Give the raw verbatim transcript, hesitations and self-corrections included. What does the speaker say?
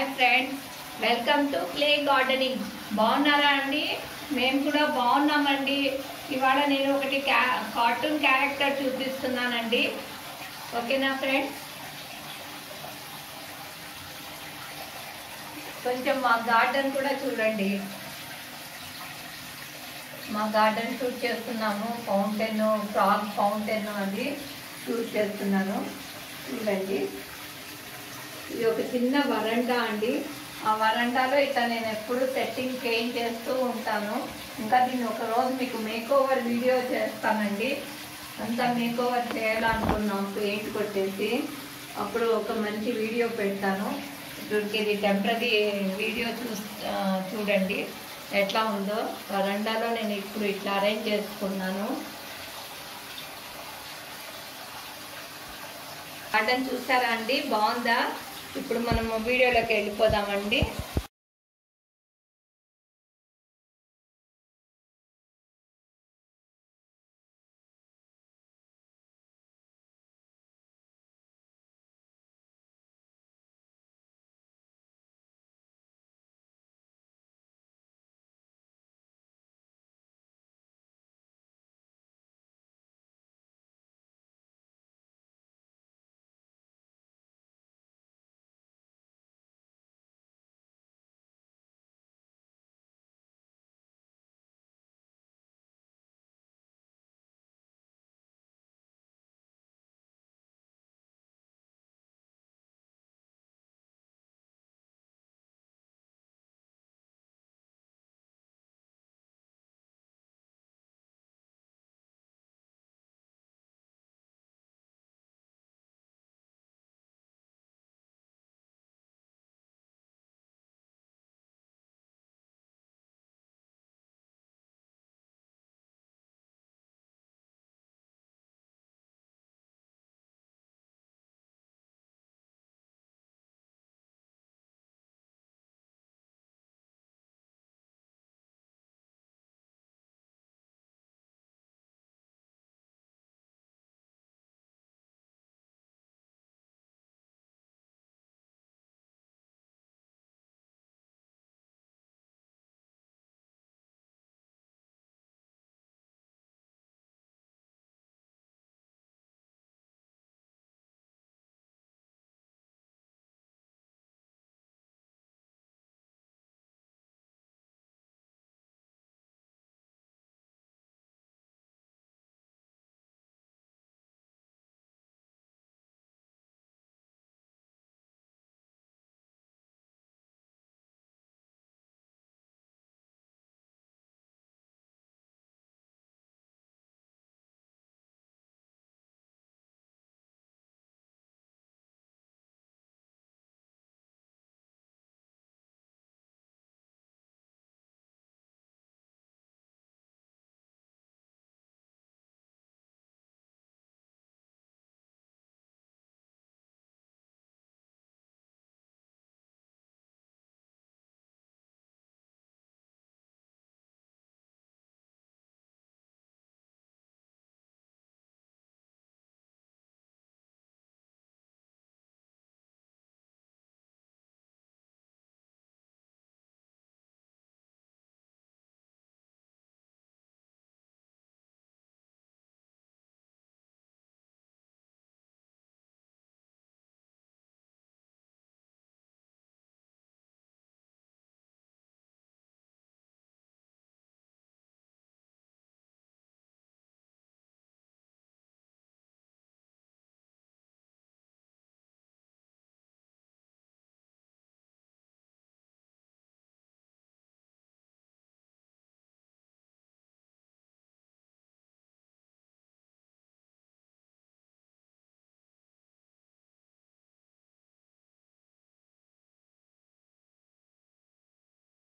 Hi friends, welcome to play gardening. బాగున్నారా అండి? మేము కూడా బాగున్నామండి. ఇవాళ నేను ఒకటి క్యా కార్టూన్ క్యారెక్టర్ చూపిస్తున్నానండి. ఓకేనా ఫ్రెండ్స్? కొంచెం మా గార్డెన్ కూడా చూడండి. మా గార్డెన్ షూట్ చేస్తున్నాము. ఫౌంటైన్, ఫ్రాగ్ ఫౌంటైన్ అది షూట్ చేస్తున్నాను. చూడండి, ఇది ఒక చిన్న వరండా అండి. ఆ వరండాలో ఇట్లా నేను ఎప్పుడు సెట్టింగ్ చేంజ్ చేస్తూ ఉంటాను. ఇంకా దీన్ని ఒక రోజు మీకు మేక్ ఓవర్ వీడియో చేస్తానండి. అంతా మేక్ ఓవర్ చేయాలనుకున్నాం పెయింట్ కొట్టేసి. అప్పుడు ఒక మంచి వీడియో పెడతాను. ఇప్పటికి ఇది టెంపరీ వీడియో చూ చూడండి ఎట్లా ఉందో. వరండాలో నేను ఇప్పుడు ఇట్లా అరేంజ్ చేసుకున్నాను. గార్డెన్ చూసారా అండి? బాగుందా? ఇప్పుడు మనము వీడియోలోకి వెళ్ళిపోదామండి.